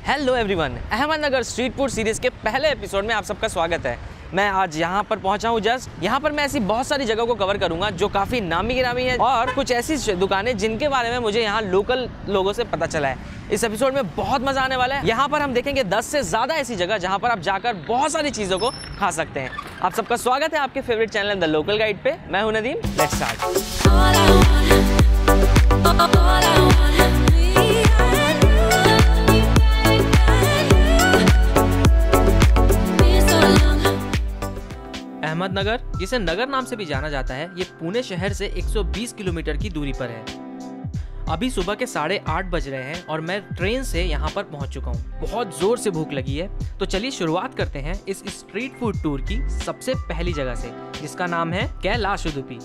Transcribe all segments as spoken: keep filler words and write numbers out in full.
Hello everyone, Ahmednagar street food series के पहले episode में आप सबका स्वागत है। मैं आज यहाँ पर पहुँचा हूँ जस्ट। यहाँ पर मैं ऐसी बहुत सारी जगहों को कवर करूँगा जो काफ़ी नामी गिरामी है और कुछ ऐसी दुकानें जिनके बारे में मुझे यहाँ लोकल लोगों से पता चला है। इस एपिसोड में बहुत मज़ा आने वाला है। यहाँ पर हम देखेंगे दस से ज़्यादा ऐसी जगह जहाँ पर आप जाकर बहुत सारी चीज़ों को खा सकते हैं। आप सबका स्वागत है आपके favourite channel the local guide पे। मैं हूँ नदीम। Let's start. अहमदनगर, जिसे नगर नाम से भी जाना जाता है, ये पुणे शहर से एक सौ बीस किलोमीटर की दूरी पर है। अभी सुबह के साढ़े आठ बज रहे हैं और मैं ट्रेन से यहाँ पर पहुँच चुका हूँ। बहुत जोर से भूख लगी है, तो चलिए शुरुआत करते हैं इस स्ट्रीट फूड टूर की सबसे पहली जगह से, जिसका नाम है कैलाश उडुपी।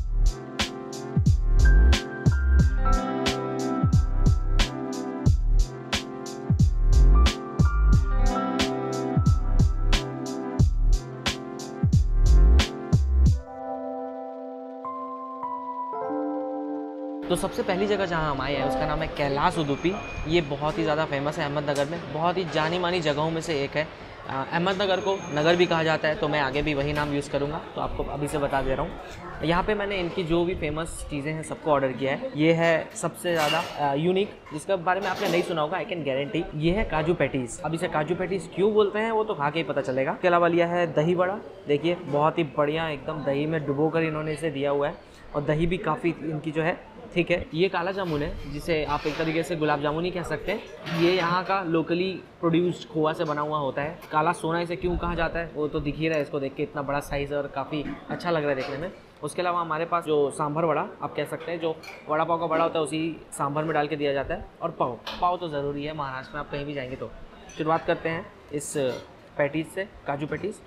तो सबसे पहली जगह जहां हम आए हैं उसका नाम है कैलाश उडुपी। ये बहुत ही ज़्यादा फेमस है अहमदनगर में, बहुत ही जानी मानी जगहों में से एक है। अहमदनगर को नगर भी कहा जाता है, तो मैं आगे भी वही नाम यूज़ करूँगा, तो आपको अभी से बता दे रहा हूँ। यहाँ पे मैंने इनकी जो भी फेमस चीज़ें हैं सबको ऑर्डर किया है। ये है सबसे ज़्यादा यूनिक, जिसके बारे में आपने नहीं सुना होगा, आई कैन गारंटी। ये है काजू पैटीज़। अब इसे काजू पैटीज़ क्यों बोलते हैं वो तो खा के ही पता चलेगा। इसके अलावा लिया है दही बड़ा। देखिए बहुत ही बढ़िया, एकदम दही में डुबो कर इन्होंने इसे दिया हुआ है और दही भी काफ़ी इनकी जो है ठीक है। ये काला जामुन है, जिसे आप एक तरीके से गुलाब जामुन ही कह सकते हैं। ये यहाँ का लोकली प्रोड्यूस्ड खोआ से बना हुआ होता है। काला सोना इसे क्यों कहा जाता है वो तो दिख ही रहा है, इसको देख के इतना बड़ा साइज़ और काफ़ी अच्छा लग रहा है देखने में। उसके अलावा हमारे पास जो सांभर वड़ा आप कह सकते हैं, जो वड़ा पाव का बड़ा होता है उसी सांभर में डाल के दिया जाता है। और पाव पाव तो ज़रूरी है महाराष्ट्र में, आप कहीं भी जाएंगे तो। शुरुआत करते हैं इस पैटीज़ से, काजू पैटीज़।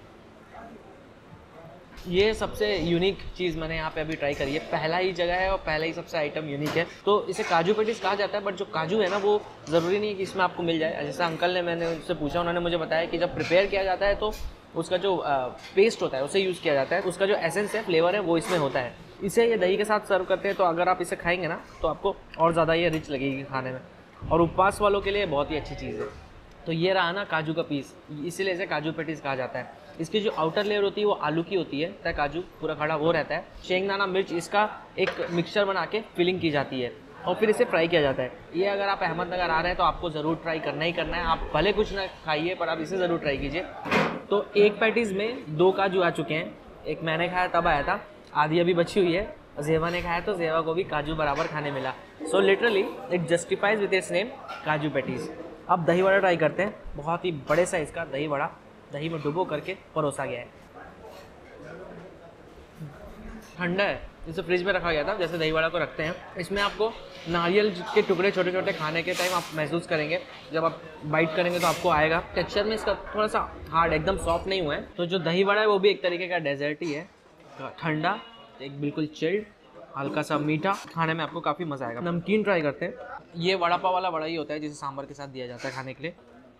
ये सबसे यूनिक चीज़ मैंने यहाँ पे अभी ट्राई करी है। पहला ही जगह है और पहला ही सबसे आइटम यूनिक है, तो इसे काजू पैटीज़ कहा जाता है। बट जो काजू है ना, वो ज़रूरी नहीं है कि इसमें आपको मिल जाए। जैसा अंकल ने, मैंने उससे पूछा, उन्होंने मुझे बताया कि जब प्रिपेयर किया जाता है तो उसका जो पेस्ट होता है उसे यूज़ किया जाता है, उसका जो एसेंस है, फ्लेवर है, वो इसमें होता है। इसे ये दही के साथ सर्व करते हैं, तो अगर आप इसे खाएँगे ना तो आपको और ज़्यादा ये रिच लगेगी खाने में, और उपवास वालों के लिए बहुत ही अच्छी चीज़ है। तो ये रहा ना काजू का पीस, इसीलिए इसे काजू पैटीज़ कहा जाता है। इसकी जो आउटर लेयर होती है वो आलू की होती है, तय काजू पूरा खड़ा वो रहता है। शेंगदाना, मिर्च, इसका एक मिक्सचर बना के फिलिंग की जाती है और फिर इसे फ्राई किया जाता है। ये अगर आप अहमदनगर आ रहे हैं तो आपको ज़रूर ट्राई करना ही करना है। आप भले कुछ ना खाइए पर आप इसे ज़रूर ट्राई कीजिए। तो एक पैटीज़ में दो काजू आ चुके हैं। एक मैंने खाया तब आया था, आधी अभी बची हुई है। जेवा ने खाया तो जेवा को भी काजू बराबर खाने मिला। So literally it justifies with its name, kaju patties. अब दही वड़ा ट्राई करते हैं। बहुत ही बड़े साइज़ का दही वड़ा, दही में डुबो करके परोसा गया है। ठंडा है, इसे फ्रिज में रखा गया था जैसे दही वड़ा को रखते हैं। इसमें आपको नारियल के टुकड़े छोटे छोटे खाने के टाइम आप महसूस करेंगे। जब आप बाइट करेंगे तो आपको आएगा। टेक्सचर में इसका थोड़ा सा हार्ड, एकदम सॉफ्ट नहीं हुआ है। तो जो दही वड़ा है वो भी एक तरीके का डेजर्ट ही है, ठंडा, एक बिल्कुल चिल्ड, हल्का सा मीठा, खाने में आपको काफ़ी मज़ा आएगा। नमकीन ट्राई करते हैं। ये वड़ा पाव वाला वड़ा ही होता है जिसे सांभर के साथ दिया जाता है खाने के लिए।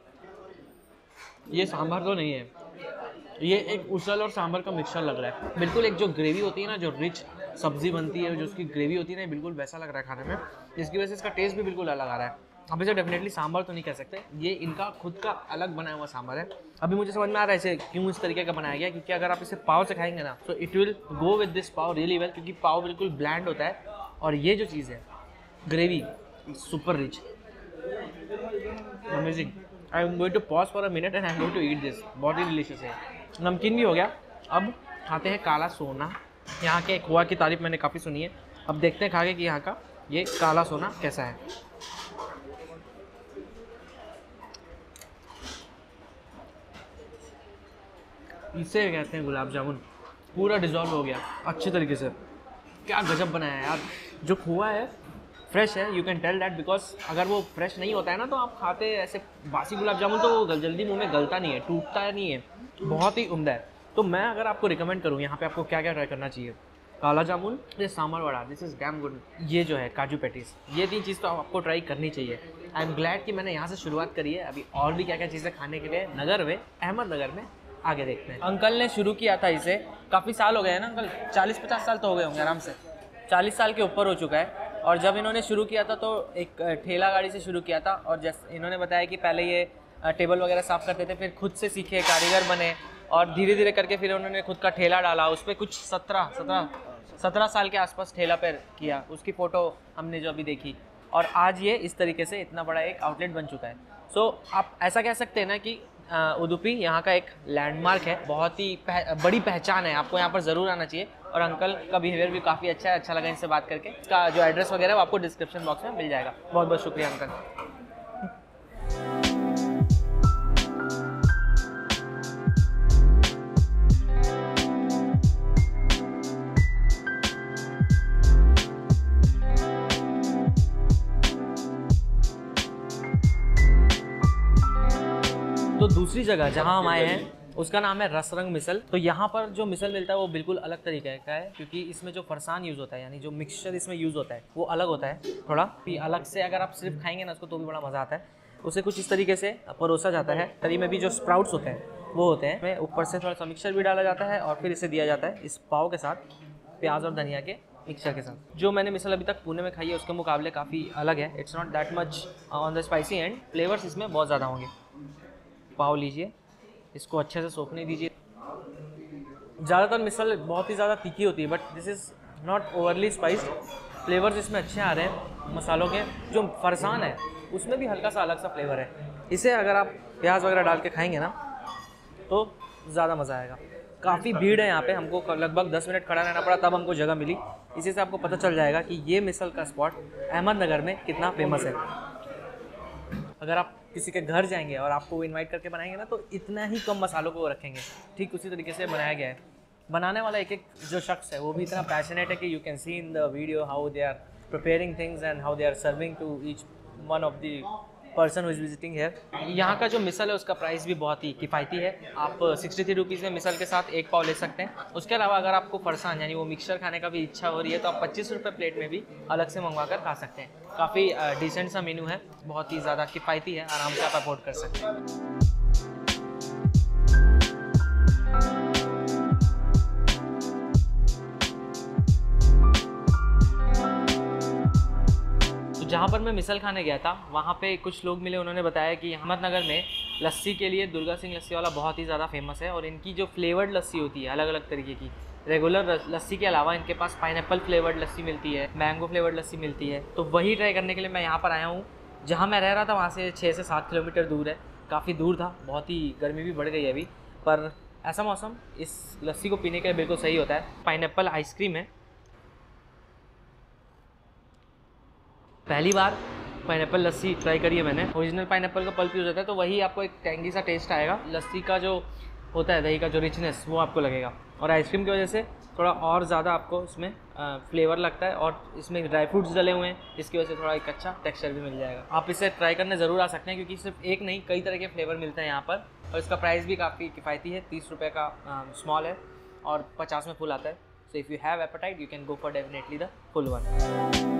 ये सांभर तो नहीं है, ये एक उसल और सांभर का मिक्सचर लग रहा है। बिल्कुल एक जो ग्रेवी होती है ना, जो रिच सब्जी बनती है, जो उसकी ग्रेवी होती है ना, बिल्कुल वैसा लग रहा है खाने में, जिसकी वजह से इसका टेस्ट भी बिल्कुल अलग आ रहा है। अब इसे डेफिनेटली सांभर तो नहीं कह सकते, ये इनका खुद का अलग बनाया हुआ सांभर है। अभी मुझे समझ में आ रहा है इसे क्यों इस तरीके का बनाया गया, क्योंकि अगर आप इसे पाव से खाएंगे ना तो it will go with this pav really well, क्योंकि पाव बिल्कुल ब्लैंड होता है और ये जो चीज़ है gravy super rich, amazing. I am going to pause for a minute and I am going to eat this. बहुत ही डिलीशियस है। नमकीन भी हो गया। अब खाते हैं काला सोना। यहाँ के खोआ की तारीफ मैंने काफ़ी सुनी है, अब देखते हैं खा के कि यहाँ का ये काला सोना कैसा है। इसे कहते हैं गुलाब जामुन। पूरा डिज़ोल्व हो गया अच्छे तरीके से। क्या गजब बनाया है यार। जो खोआ है फ्रेश है, you can tell that, because अगर वो फ्रेश नहीं होता है ना तो आप खाते ऐसे बासी गुलाब जामुन तो वो जल्दी मुंह में गलता नहीं है, टूटता नहीं है, बहुत ही उम्दा है। तो मैं अगर आपको रिकमेंड करूँ यहाँ पे आपको क्या क्या ट्राई करना चाहिए, काला जामुन, ये sambar vada, this is damn good, ये जो है काजू पैटीज़, ये तीन चीज़ तो आपको ट्राई करनी चाहिए। आई एम ग्लैड कि मैंने यहाँ से शुरुआत करी है। अभी और भी क्या क्या चीज़ें खाने के लिए नगर में, अहमदनगर में आगे देखते हैं। अंकल ने शुरू किया था इसे, काफ़ी साल हो गए हैं ना अंकल, चालीस पचास साल तो हो गए होंगे आराम से, चालीस साल के ऊपर हो चुका है। और जब इन्होंने शुरू किया था तो एक ठेला गाड़ी से शुरू किया था, और जैसे इन्होंने बताया कि पहले ये टेबल वगैरह साफ़ करते थे, फिर खुद से सीखे, कारीगर बने, और धीरे धीरे करके फिर उन्होंने खुद का ठेला डाला। उस पर कुछ सत्रह सत्रह सत्रह साल के आसपास ठेला पर किया, उसकी फ़ोटो हमने जो अभी देखी, और आज ये इस तरीके से इतना बड़ा एक आउटलेट बन चुका है। सो so, आप ऐसा कह सकते हैं ना कि उडुपी यहाँ का एक लैंडमार्क है, बहुत ही पह, बड़ी पहचान है, आपको यहाँ पर ज़रूर आना चाहिए। और अंकल का बिहेवियर भी काफ़ी अच्छा है, अच्छा लगा इनसे बात करके। इसका जो एड्रेस वगैरह है वो आपको डिस्क्रिप्शन बॉक्स में मिल जाएगा। बहुत बहुत शुक्रिया अंकल। तो दूसरी जगह जहाँ हम आए हैं उसका नाम है रसरंग मिसल। तो यहाँ पर जो मिसल मिलता है वो बिल्कुल अलग तरीके का है, क्योंकि इसमें जो फरसान यूज़ होता है, यानी जो मिक्सचर इसमें यूज़ होता है वो अलग होता है थोड़ा भी अलग से। अगर आप सिर्फ खाएंगे ना उसको तो भी बड़ा मज़ा आता है। उसे कुछ इस तरीके से परोसा जाता है। तरी में भी जो स्प्राउट्स होते हैं वो होते हैं, ऊपर से थोड़ा सा मिक्सचर भी डाला जाता है, और फिर इसे दिया जाता है इस पाव के साथ, प्याज और धनिया के मिक्सचर के साथ। जो मैंने मिसल अभी तक पुणे में खाई है उसके मुकाबले काफ़ी अलग है। It's not that much on the spicy end, flavours इसमें बहुत ज़्यादा होंगे। पाव लीजिए, इसको अच्छे से सोखने दीजिए। ज़्यादातर मिसल बहुत ही ज़्यादा तीखी होती है, but this is not overly spiced. Flavours इसमें अच्छे आ रहे हैं मसालों के। जो फरसान है उसमें भी हल्का सा अलग सा फ्लेवर है। इसे अगर आप प्याज वगैरह डाल के खाएंगे ना तो ज़्यादा मज़ा आएगा। काफ़ी भीड़ है यहाँ पे, हमको लगभग दस मिनट खड़ा रहना पड़ा तब हमको जगह मिली। इसी से आपको पता चल जाएगा कि ये मिसल का स्पॉट अहमदनगर में कितना फेमस है। अगर आप किसी के घर जाएंगे और आपको वो इनवाइट करके बनाएंगे ना तो इतना ही कम मसालों को वो रखेंगे। ठीक उसी तरीके से बनाया गया है। बनाने वाला एक एक जो शख्स है वो भी इतना पैशनेट है कि you can see in the video how they are preparing things and how they are serving to each one of the person who is visiting here. यहाँ का जो मिसल है उसका प्राइस भी बहुत ही किफ़ायती है। आप सिक्सटी थ्री रुपीज़ में मिसल के साथ एक पाव ले सकते हैं। उसके अलावा अगर आपको फरसान यानी वो मिक्सचर खाने का भी इच्छा हो रही है तो आप पच्चीस रुपये प्लेट में भी अलग से मंगवा कर खा सकते हैं। काफ़ी डिसेंट सा मेनू है, बहुत ही ज़्यादा किफ़ायती है, आराम से आप अफोर्ड कर सकते हैं। जहाँ पर मैं मिसल खाने गया था वहाँ पे कुछ लोग मिले, उन्होंने बताया कि अहमदनगर में लस्सी के लिए दुर्गा सिंह लस्सी वाला बहुत ही ज़्यादा फेमस है, और इनकी जो फ्लेवर्ड लस्सी होती है अलग अलग तरीके की, रेगुलर लस्सी के अलावा इनके पास पाइनएप्पल फ्लेवर्ड लस्सी मिलती है, मैंगो फ्लेवर्ड लस्सी मिलती है। तो वही ट्राई करने के लिए मैं यहाँ पर आया हूँ। जहाँ मैं रह रहा था वहाँ से छः से सात किलोमीटर दूर है, काफ़ी दूर था, बहुत ही गर्मी भी बढ़ गई है अभी, पर ऐसा मौसम इस लस्सी को पीने के लिए बिल्कुल सही होता है। पाइनएप्पल आइसक्रीम है, पहली बार पाइनएप्पल लस्सी ट्राई करी है मैंने। ओरिजिनल पाइनएप्पल का पल्प यूज़ होता है तो वही आपको एक टेंगी सा टेस्ट आएगा। लस्सी का जो होता है, दही का जो रिचनेस वो आपको लगेगा, और आइसक्रीम की वजह से थोड़ा और ज़्यादा आपको इसमें फ्लेवर लगता है, और इसमें ड्राई फ्रूट्स डले हुए हैं, इसकी वजह से थोड़ा एक अच्छा टेक्सचर भी मिल जाएगा। आप इसे ट्राई करने ज़रूर आ सकते हैं, क्योंकि सिर्फ एक नहीं कई तरह के फ्लेवर मिलते हैं यहाँ पर, और इसका प्राइस भी काफ़ी किफ़ायती है। तीस रुपये का स्मॉल है और पचास में फुल आता है। So if you have appetite you can go for definitely the full one.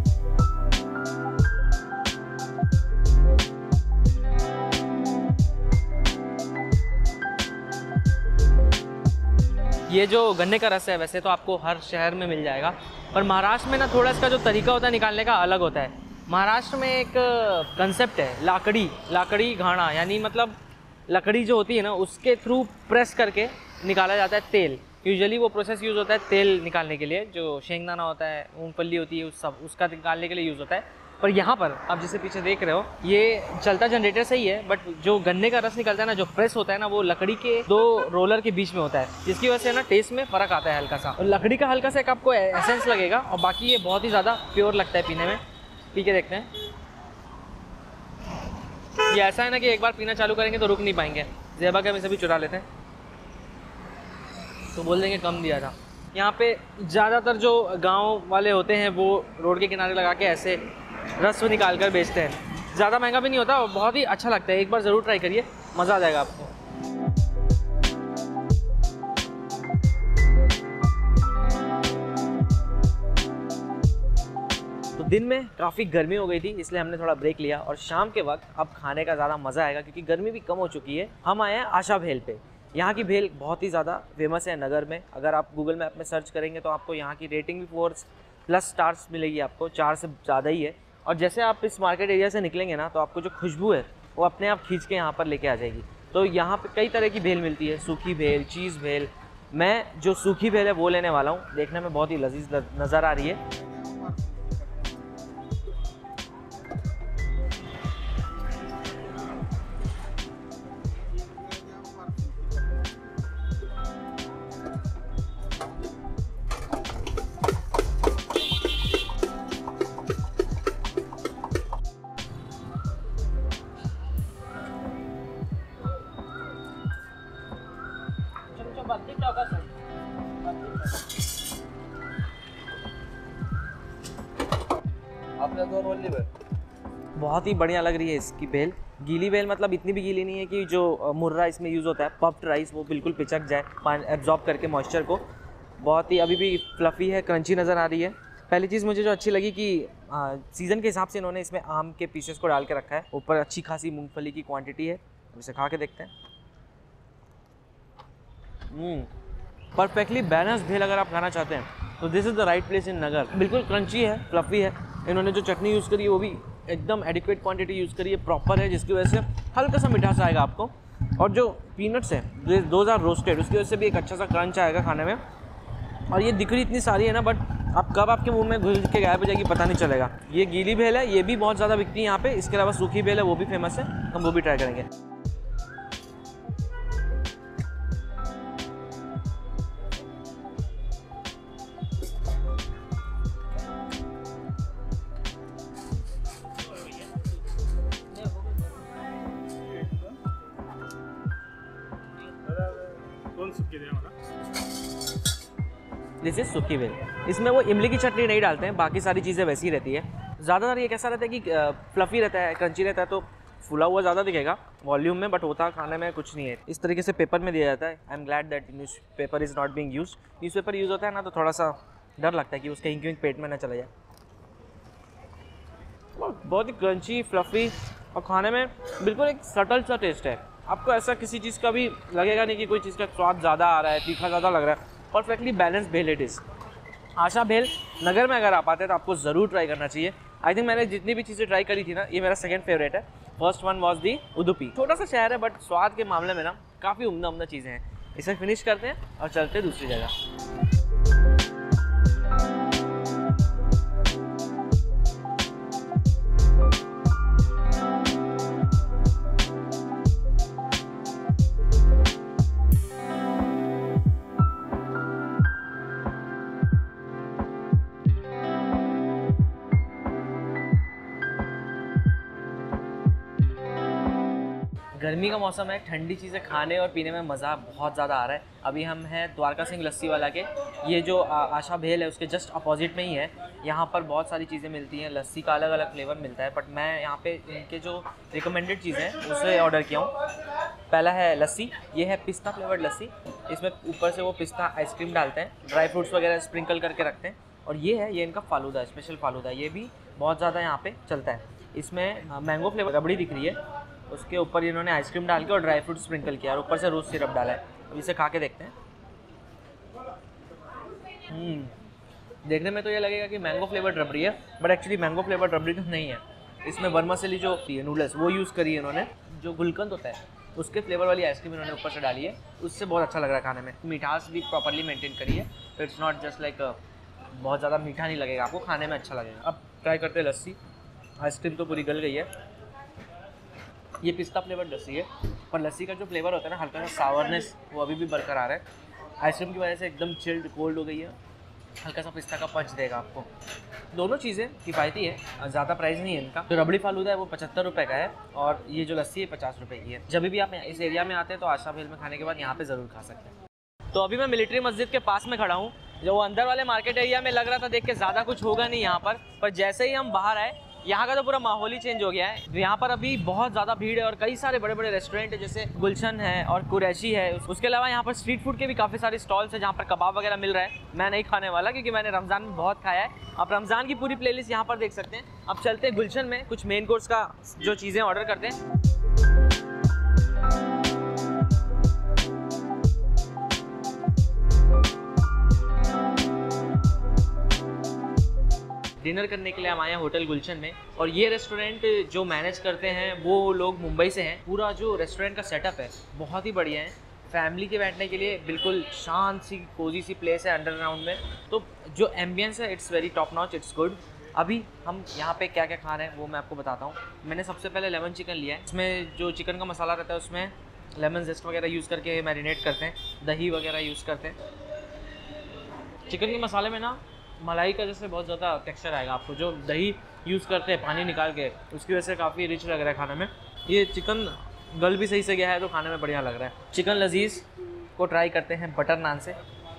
ये जो गन्ने का रस है वैसे तो आपको हर शहर में मिल जाएगा, पर महाराष्ट्र में ना थोड़ा इसका जो तरीका होता है निकालने का अलग होता है। महाराष्ट्र में एक कंसेप्ट है लाकड़ी लाकड़ी घाना, यानी मतलब लकड़ी जो होती है ना उसके थ्रू प्रेस करके निकाला जाता है तेल। यूजुअली वो प्रोसेस यूज़ होता है तेल निकालने के लिए, जो शेंगदाना होता है, मूंगफली होती है, उस सब उसका निकालने के लिए यूज़ होता है। पर यहाँ पर आप जिसे पीछे देख रहे हो ये चलता जनरेटर सही है, बट जो गन्ने का रस निकलता है ना, जो प्रेस होता है ना, वो लकड़ी के दो रोलर के बीच में होता है, जिसकी वजह से ना टेस्ट में फ़र्क आता है हल्का सा। और लकड़ी का हल्का सा एक आपको एसेंस लगेगा, और बाकी ये बहुत ही ज़्यादा प्योर लगता है पीने में। पी के देखते हैं। ये ऐसा है ना कि एक बार पीना चालू करेंगे तो रुक नहीं पाएंगे। ज़ेबा के हम इसे भी चुरा लेते हैं तो बोल देंगे कम दिया था। यहाँ पे ज़्यादातर जो गाँव वाले होते हैं वो रोड के किनारे लगा के ऐसे रस निकाल कर बेचते हैं। ज़्यादा महंगा भी नहीं होता और बहुत ही अच्छा लगता है। एक बार ज़रूर ट्राई करिए, मज़ा आ जाएगा आपको। तो दिन में काफ़ी गर्मी हो गई थी, इसलिए हमने थोड़ा ब्रेक लिया, और शाम के वक्त अब खाने का ज़्यादा मज़ा आएगा क्योंकि गर्मी भी कम हो चुकी है। हम आए हैं आशा भेल पे। यहाँ की भेल बहुत ही ज़्यादा फेमस है नगर में। अगर आप गूगल मैप में सर्च करेंगे तो आपको यहाँ की रेटिंग भी फोर प्लस स्टार्स मिलेगी आपको, चार से ज़्यादा ही है। और जैसे आप इस मार्केट एरिया से निकलेंगे ना, तो आपको जो खुशबू है वो अपने आप खींच के यहाँ पर लेके आ जाएगी। तो यहाँ पे कई तरह की भेल मिलती है, सूखी भेल, चीज़ भेल। मैं जो सूखी भेल है वो लेने वाला हूँ, देखने में बहुत ही लजीज नज़र आ रही है। बहुत ही बढ़िया लग रही है इसकी भेल। गीली भेल मतलब इतनी भी गीली नहीं है कि जो मुर्रा इसमें यूज़ होता है, पफ्ड राइस, वो बिल्कुल पिचक जाए पानी एब्जॉर्ब करके मॉइस्चर को। बहुत ही अभी भी फ्लफ़ी है, क्रंची नज़र आ रही है। पहली चीज़ मुझे जो अच्छी लगी कि सीज़न के हिसाब से इन्होंने इसमें आम के पीसेस को डाल के रखा है। ऊपर अच्छी खासी मूंगफली की क्वांटिटी है। अब इसे खा के देखते हैं। परफेक्टली बैलेंस भेल अगर आप खाना चाहते हैं तो this is the right place in Nagar. बिल्कुल क्रंची है, फ्लफ़ी है। इन्होंने जो चटनी यूज़ करी है वो भी एकदम एडिक्वेट क्वांटिटी यूज़ करी है, प्रॉपर है, जिसकी वजह से हल्का सा मिठास आएगा आपको। और जो पीनट्स हैं दोज आर रोस्टेड, उसकी वजह से भी एक अच्छा सा क्रंच आएगा खाने में। और ये दिख रही इतनी सारी है ना, बट अब कब आपके मुंह में घुल के गायब हो जाएगी पता नहीं चलेगा। ये गीली भेल है, ये भी बहुत ज़्यादा बिकती है यहाँ पे। इसके अलावा सूखी भेल है, वो भी फेमस है, हम वो भी ट्राई करेंगे। दिस इज सूखी भेल। इसमें वो इमली की चटनी नहीं डालते हैं, बाकी सारी चीज़ें वैसी ही रहती है। ज़्यादातर ये कैसा रहता है कि फ्लफ़ी रहता है, क्रंची रहता है, तो फुला हुआ ज़्यादा दिखेगा वॉल्यूम में, बट होता खाने में कुछ नहीं है। इस तरीके से पेपर में दिया जाता है। I am glad that newspaper is not being used. Newspaper use होता है ना, तो थोड़ा सा डर लगता है कि उसका इंक विंक पेट में ना चला जाए। बहुत ही क्रंची, फ्लफ़ी और खाने में बिल्कुल एक सटल सा टेस्ट है। आपको ऐसा किसी चीज़ का भी लगेगा नहीं कि कोई चीज़ का स्वाद ज़्यादा आ रहा है, तीखा ज़्यादा लग रहा है। Perfectly balance bhel it is. Asha Bhel Nagar में अगर आप आते हैं तो आपको ज़रूर ट्राई करना चाहिए। आई थिंक मैंने जितनी भी चीज़ें ट्राई करी थी ना, ये मेरा सेकंड फेवरेट है। First one was the Udupi. छोटा सा शहर है, बट स्वाद के मामले में ना काफ़ी उम्दा उम्दा चीज़ें हैं। इसे फिनिश करते हैं और चलते हैं दूसरी जगह। गर्मी का मौसम है, ठंडी चीज़ें खाने और पीने में मज़ा बहुत ज़्यादा आ रहा है। अभी हम हैं द्वारका सिंह लस्सी वाला के। ये जो आशा भेल है उसके जस्ट अपोजिट में ही है। यहाँ पर बहुत सारी चीज़ें मिलती हैं, लस्सी का अलग अलग फ्लेवर मिलता है, बट मैं यहाँ पे इनके जो रिकमेंडेड चीज़ें हैं उसे ऑर्डर किया हूँ। पहला है लस्सी, ये है पिस्ता फ्लेवर्ड लस्सी। इसमें ऊपर से वो पिस्ता आइसक्रीम डालते हैं, ड्राई फ्रूट्स वगैरह स्प्रिंकल करके रखते हैं। और ये है, ये इनका फालूदा, स्पेशल फालूदा, ये भी बहुत ज़्यादा यहाँ पर चलता है। इसमें मैंगो फ्लेवर रबड़ी दिख रही है, उसके ऊपर इन्होंने आइसक्रीम डाल के और ड्राई फ्रूट स्प्रिंकल किया और ऊपर से रोज़ सिरप डाला है। अब इसे खा के देखते हैं। देखने में तो ये लगेगा कि मैंगो फ्लेवर्ड रबड़ी है, but actually mango flavoured rabri तो नहीं है। इसमें वर्मासेली जो होती है नूडल्स, वो यूज़ करी है इन्होंने। जो गुलकंद होता है उसके फ्लेवर वाली आइसक्रीम इन्होंने ऊपर से डाली है, उससे बहुत अच्छा लग रहा है खाने में। मिठास भी प्रॉपर्ली मेंटेन करी है, तो इट्स नॉट जस्ट लाइक बहुत ज़्यादा मीठा नहीं लगेगा आपको, खाने में अच्छा लगेगा। अब ट्राई करते हैं लस्सी। आइसक्रीम तो पूरी गल गई है। ये पिस्ता फ्लेवर्ड लस्सी है, पर लस्सी का जो फ्लेवर होता है ना, हल्का सा सावरनेस, वो अभी भी बरकरार है। आइसक्रीम की वजह से एकदम चिल्ड कोल्ड हो गई है, हल्का सा पिस्ता का पंच देगा आपको। दोनों चीज़ें किफ़ायती है, ज़्यादा प्राइस नहीं है इनका। जो रबड़ी फालूदा है वो पचहत्तर रुपये का है और ये जो लस्सी है पचास रुपये की है। जब भी आप इस एरिया में आते हैं तो आशा भेल में खाने के बाद यहाँ पे ज़रूर खा सकते हैं। तो अभी मैं मिलिट्री मस्जिद के पास में खड़ा हूँ। जो अंदर वाले मार्केट एरिया में लग रहा था देख के ज़्यादा कुछ होगा नहीं यहाँ पर, पर जैसे ही हम बाहर आए यहाँ का तो पूरा माहौल ही चेंज हो गया है। यहाँ पर अभी बहुत ज़्यादा भीड़ है और कई सारे बड़े बड़े रेस्टोरेंट है, जैसे गुलशन है और कुरैशी है। उसके अलावा यहाँ पर स्ट्रीट फूड के भी काफ़ी सारे स्टॉल्स है जहाँ पर कबाब वगैरह मिल रहा है। मैं नहीं खाने वाला क्योंकि मैंने रमज़ान में बहुत खाया है। आप रमज़ान की पूरी प्लेलिस्ट यहाँ पर देख सकते हैं। अब चलते हैं गुलशन में, कुछ मेन कोर्स का जो चीज़ें ऑर्डर करते हैं। डिनर करने के लिए हम आए हैं होटल गुलशन में। और ये रेस्टोरेंट जो मैनेज करते हैं वो लोग मुंबई से हैं। पूरा जो रेस्टोरेंट का सेटअप है बहुत ही बढ़िया है, फैमिली के बैठने के लिए बिल्कुल शांत सी कोजी सी प्लेस है अंडरग्राउंड में। तो जो एम्बियंस है it's very top notch, it's good. अभी हम यहाँ पे क्या क्या खा रहे हैं वो मैं आपको बताता हूँ। मैंने सबसे पहले लेमन चिकन लिया है। इसमें जो चिकन का मसाला रहता है उसमें लेमन जेस्ट वगैरह यूज़ करके मैरिनेट करते हैं, दही वगैरह यूज़ करते हैं। चिकन के मसाले में ना मलाई का जैसे बहुत ज़्यादा टेक्सचर आएगा आपको। जो दही यूज़ करते हैं पानी निकाल के, उसकी वजह से काफ़ी रिच लग रहा है खाने में। ये चिकन गल भी सही से गया है तो खाने में बढ़िया लग रहा है। चिकन लजीज को ट्राई करते हैं बटर नान से।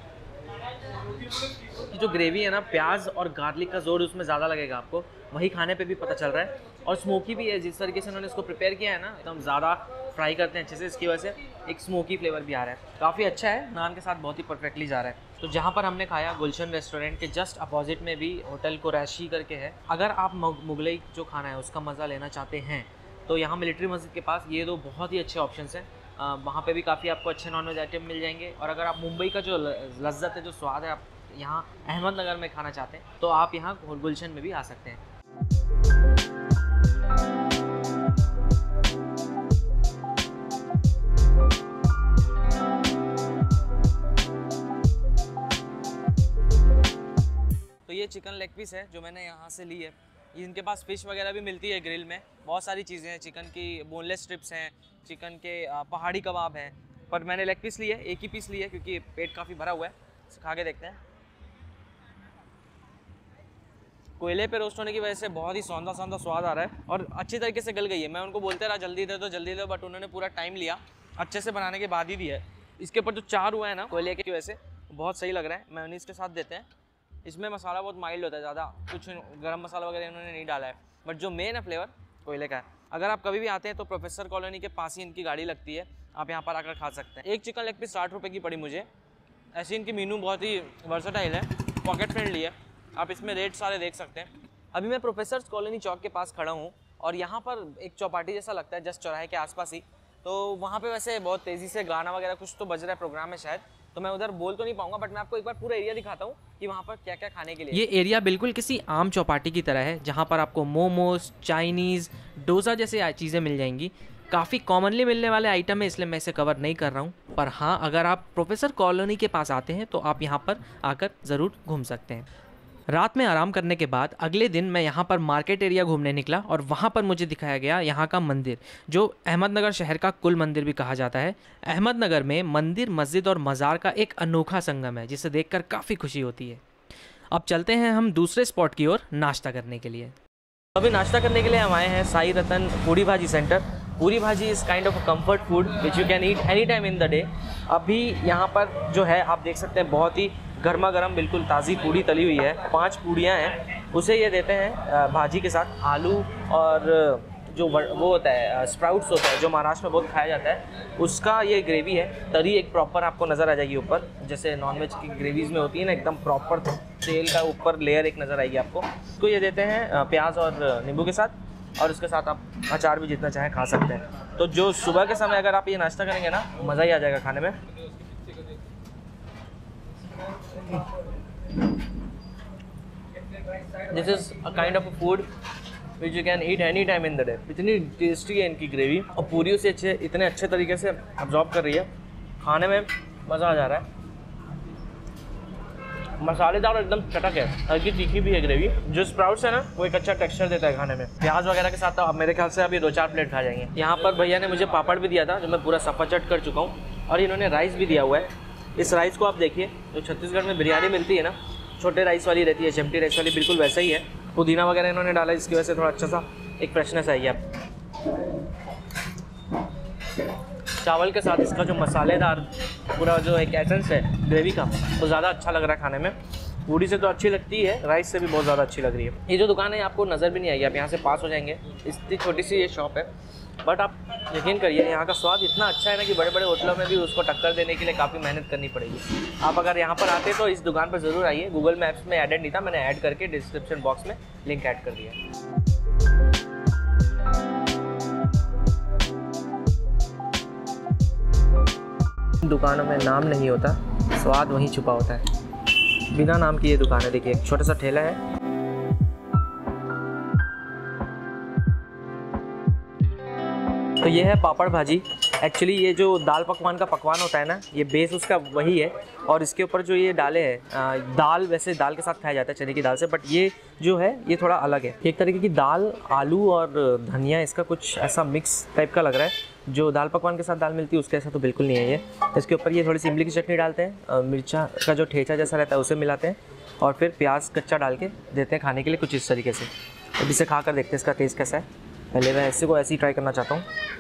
ये जो ग्रेवी है ना, प्याज और गार्लिक का जोर उसमें ज़्यादा लगेगा आपको, वही खाने पे भी पता चल रहा है। और स्मोकी भी है, जिस तरीके से उन्होंने इसको प्रिपेयर किया है ना, एकदम ज़्यादा फ्राई करते हैं अच्छे से, इसकी वजह से एक स्मोकी फ्लेवर भी आ रहा है। काफ़ी अच्छा है, नान के साथ बहुत ही परफेक्टली जा रहा है। तो जहाँ पर हमने खाया गुलशन रेस्टोरेंट के जस्ट अपोजिट में भी होटल कुरैशी करके है। अगर आप मुगलई जो खाना है उसका मज़ा लेना चाहते हैं तो यहाँ मिलिट्री मस्जिद के पास ये दो बहुत ही अच्छे ऑप्शंस हैं। वहाँ पे भी काफ़ी आपको अच्छे नॉनवेज आइटम मिल जाएंगे। और अगर आप मुंबई का जो लज्जत है, जो स्वाद है, आप यहाँ अहमदनगर में खाना चाहते हैं तो आप यहाँ गुलशन में भी आ सकते हैं। तो ये चिकन लेग पीस है जो मैंने यहाँ से ली है। इनके पास फ़िश वगैरह भी मिलती है ग्रिल में, बहुत सारी चीज़ें हैं। चिकन की बोनलेस स्ट्रिप्स हैं, चिकन के पहाड़ी कबाब हैं, पर मैंने लेग पीस लिया है, एक ही पीस लिया है क्योंकि पेट काफ़ी भरा हुआ है। खा के देखते हैं। कोयले पे रोस्ट होने की वजह से बहुत ही सौंधा सौंधा स्वाद आ रहा है और अच्छी तरीके से गल गई है। मैं उनको बोलते रहा जल्दी दे दो जल्दी दो, बट उन्होंने पूरा टाइम लिया अच्छे से बनाने के बाद ही दिया है। इसके ऊपर जो चार हुआ है ना कोयले की वजह से, बहुत सही लग रहा है। मेयोनीज के साथ देते हैं। इसमें मसाला बहुत माइल्ड होता है, ज़्यादा कुछ गरम मसाला वगैरह इन्होंने नहीं डाला है, बट जो मेन है फ्लेवर कोयले का है। अगर आप कभी भी आते हैं तो प्रोफेसर कॉलोनी के पास ही इनकी गाड़ी लगती है, आप यहाँ पर आकर खा सकते हैं। एक चिकन लेग पीस साठ रुपये की पड़ी मुझे। ऐसी इनकी मीनू बहुत ही वर्सेटाइल है, पॉकेट फ्रेंडली है, आप इसमें रेट सारे देख सकते हैं। अभी मैं प्रोफेसर कॉलोनी चौक के पास खड़ा हूँ और यहाँ पर एक चौपाटी जैसा लगता है जस्ट चौराहे के आसपास ही। तो वहाँ पे वैसे बहुत तेज़ी से गाना वगैरह कुछ तो बज रहा है, प्रोग्राम है शायद, तो मैं उधर बोल तो नहीं पाऊंगा, बट मैं आपको एक बार पूरा एरिया दिखाता हूँ कि वहाँ पर क्या क्या खाने के लिए। ये एरिया बिल्कुल किसी आम चौपाटी की तरह है जहाँ पर आपको मोमोज, चाइनीज़, डोसा जैसे चीज़ें मिल जाएंगी। काफ़ी कॉमनली मिलने वाले आइटम है, इसलिए मैं इसे कवर नहीं कर रहा हूँ। पर हाँ, अगर आप प्रोफेसर कॉलोनी के पास आते हैं तो आप यहाँ पर आकर ज़रूर घूम सकते हैं। रात में आराम करने के बाद अगले दिन मैं यहाँ पर मार्केट एरिया घूमने निकला और वहाँ पर मुझे दिखाया गया यहाँ का मंदिर, जो अहमदनगर शहर का कुल मंदिर भी कहा जाता है। अहमदनगर में मंदिर, मस्जिद और मज़ार का एक अनोखा संगम है, जिसे देखकर काफ़ी खुशी होती है। अब चलते हैं हम दूसरे स्पॉट की ओर नाश्ता करने के लिए। अभी नाश्ता करने के लिए हम आए हैं साई रतन पूरी भाजी centre. Puri bhaji is kind of a comfort food which you can eat any time in the day. अभी यहाँ पर जो है आप देख सकते हैं बहुत ही गर्मा गर्म बिल्कुल ताज़ी पूड़ी तली हुई है। पांच पूड़ियाँ हैं, उसे ये देते हैं भाजी के साथ। आलू और जो वो होता है स्प्राउट्स होता है जो महाराष्ट्र में बहुत खाया जाता है, उसका ये ग्रेवी है। तरी एक प्रॉपर आपको नज़र आ जाएगी ऊपर, जैसे नॉनवेज की ग्रेवीज़ में होती है ना, एकदम प्रॉपर तेल का ऊपर लेयर एक नज़र आएगी आपको। तो ये देते हैं प्याज और नींबू के साथ, और उसके साथ आप अचार भी जितना चाहें खा सकते हैं। तो जो सुबह के समय अगर आप ये नाश्ता करेंगे ना, मज़ा ही आ जाएगा खाने में। This is a kind of a food which you can eat any time in the day. इतनी टेस्टी है इनकी ग्रेवी और पूरी उसे अच्छे इतने अच्छे तरीके से अब्जॉर्ब कर रही है, खाने में मज़ा आ जा रहा है। मसालेदार और एकदम चटक है, हल्की तीखी भी है ग्रेवी। जो स्प्राउट्स है ना, वो एक अच्छा टेक्सचर देता है खाने में। प्याज वगैरह के साथ तो अब मेरे ख्याल से अभी दो चार प्लेट खा जाएंगे। यहाँ पर भैया ने मुझे पापड़ भी दिया था जो मैं पूरा सफाचट कर चुका हूँ, और इन्होंने राइस भी दिया हुआ है। इस राइस को आप देखिए, जो छत्तीसगढ़ में बिरयानी मिलती है ना, छोटे राइस वाली रहती है, चमटी राइस वाली, बिल्कुल वैसा ही है। पुदीना वगैरह इन्होंने डाला, इसकी वजह से थोड़ा अच्छा सा एक फ्रेशनेस आई है। चावल के साथ इसका जो मसालेदार पूरा जो एक एसेंस है ग्रेवी का, तो ज़्यादा अच्छा लग रहा है खाने में। पूड़ी से तो अच्छी लगती है, राइस से भी बहुत ज़्यादा अच्छी लग रही है। ये जो दुकान है आपको नज़र भी नहीं आएगी, आप यहाँ से पास हो जाएंगे। इतनी छोटी सी ये शॉप है, बट आप यकीन करिए यहाँ का स्वाद इतना अच्छा है ना कि बड़े बड़े होटलों में भी उसको टक्कर देने के लिए काफ़ी मेहनत करनी पड़ेगी। आप अगर यहाँ पर आते तो इस दुकान पर ज़रूर आइए। गूगल मैप्स में एडेड नहीं था, मैंने ऐड करके डिस्क्रिप्शन बॉक्स में लिंक ऐड कर दिया। दुकानों में नाम नहीं होता, स्वाद वहीं छुपा होता है। बिना नाम की ये दुकान है। देखिए, एक छोटा सा ठेला है। तो ये है पापड़ भाजी। एक्चुअली ये जो दाल पकवान का पकवान होता है ना, ये बेस उसका वही है, और इसके ऊपर जो ये डाले हैं दाल, वैसे दाल के साथ खाया जाता है चने की दाल से, बट ये जो है ये थोड़ा अलग है। एक तरीके की दाल, आलू और धनिया, इसका कुछ ऐसा मिक्स टाइप का लग रहा है। जो दाल पकवान के साथ दाल मिलती है उसके ऐसा तो बिल्कुल नहीं है ये। इसके ऊपर ये थोड़ी सी इमली की चटनी डालते हैं, मिर्चा का जो ठेचा जैसा रहता है उसे मिलाते हैं, और फिर प्याज कच्चा डाल के देते हैं खाने के लिए कुछ इस तरीके से। अब इसे खा कर देखते हैं इसका टेस्ट कैसा है। पहले मैं ऐसे को ऐसे ही ट्राई करना चाहता हूँ।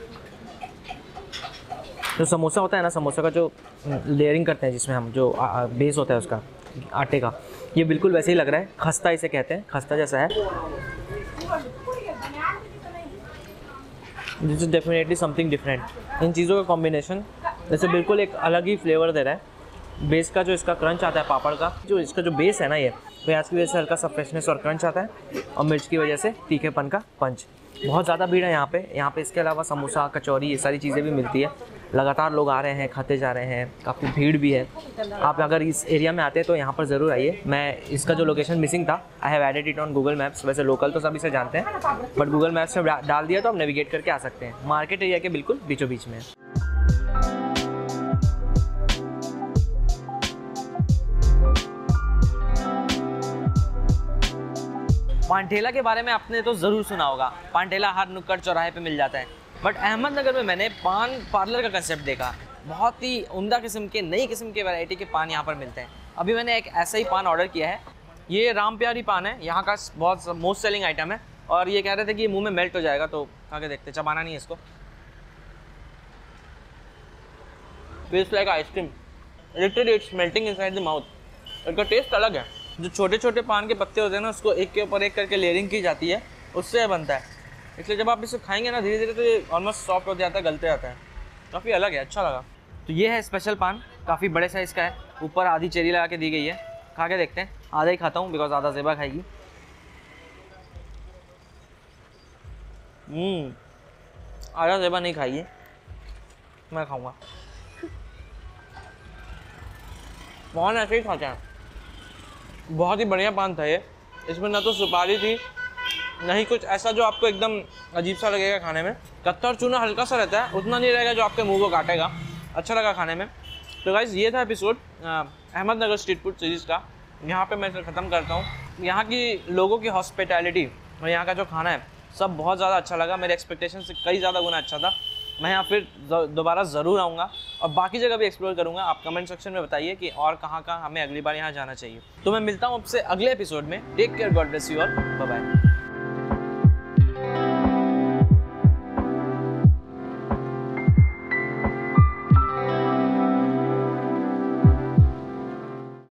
जो समोसा होता है ना, समोसा का जो लेयरिंग करते हैं जिसमें हम, जो आ, आ, बेस होता है उसका आटे का, ये बिल्कुल वैसे ही लग रहा है। खस्ता इसे कहते हैं, खस्ता जैसा है। This is definitely something different. इन चीज़ों का कॉम्बिनेशन जैसे बिल्कुल एक अलग ही फ्लेवर दे रहा है। बेस का जो इसका क्रंच आता है पापड़ का, जो इसका जो बेस है ना, ये प्याज की वजह से हल्का सा फ्रेशनेस और क्रंच आता है, और मिर्च की वजह से तीखेपन का पंच। बहुत ज़्यादा भीड़ है यहाँ पे। यहाँ पे इसके अलावा समोसा, कचौरी, ये सारी चीज़ें भी मिलती है। लगातार लोग आ रहे हैं, खाते जा रहे हैं, काफ़ी भीड़ भी है। आप अगर इस एरिया में आते हैं तो यहाँ पर ज़रूर आइए। मैं इसका जो लोकेशन मिसिंग था, I have added it on Google Maps. वैसे लोकल तो सभी से जानते हैं, बट गूगल मैप्स में डाल दिया तो आप नेविगेट करके आ सकते हैं। मार्केट एरिया के बिल्कुल बीचों बीच में है। पानठेला के बारे में आपने तो ज़रूर सुना होगा। पानठेला हर नुक्कड़ चौराहे पे मिल जाता है, बट अहमदनगर में मैंने पान पार्लर का कंसेप्ट देखा। बहुत ही उम्दा किस्म के, नई किस्म के वैरायटी के पान यहाँ पर मिलते हैं। अभी मैंने एक ऐसा ही पान ऑर्डर किया है। ये राम प्यारी पान है, यहाँ का बहुत मोस्ट सेलिंग आइटम है, और ये कह रहे थे कि ये मुँह में मेल्ट हो जाएगा, तो खा के देखते। चबाना नहीं है इसको। Taste like ice cream, literally it's melting inside the mouth. इसका टेस्ट अलग है। जो छोटे छोटे पान के पत्ते होते हैं ना, उसको एक के ऊपर एक करके लेयरिंग की जाती है, उससे बनता है। इसलिए जब आप इसे खाएंगे ना, धीरे धीरे तो ये ऑलमोस्ट सॉफ्ट हो जाता है, गलते जाता है। काफ़ी अलग है, अच्छा लगा। तो ये है स्पेशल पान, काफ़ी बड़े साइज़ का है। ऊपर आधी चेरी लगा के दी गई है। खा के देखते हैं। आधा ही खाता हूँ बिकॉज आधा ज़ेबा खाएगी। हम्म आधा ज़ेबा नहीं खाइए, मैं खाऊँगा। पान ऐसे ही खाते हैं। बहुत ही बढ़िया पान था ये। इसमें ना तो सुपारी थी, नहीं कुछ ऐसा जो आपको एकदम अजीब सा लगेगा खाने में। कत्ता और चूना हल्का सा रहता है, उतना नहीं रहेगा जो आपके मुंह को काटेगा। अच्छा लगा खाने में। तो गाइस, ये था episode Ahmednagar street food series का। यहाँ पे मैं इसे ख़त्म करता हूँ। यहाँ की लोगों की हॉस्पिटैलिटी और यहाँ का जो खाना है, सब बहुत ज़्यादा अच्छा लगा। मेरे एक्सपेक्टेशन से कई ज़्यादा गुना अच्छा था। मैं यहाँ फिर दोबारा ज़रूर आऊँगा और बाकी जगह भी एक्सप्लोर करूँगा। आप कमेंट सेक्शन में बताइए कि और कहाँ कहाँ हमें अगली बार यहाँ जाना चाहिए। तो मैं मिलता हूँ आपसे अगले एपिसोड में। Take care, god bless you all, bye bye.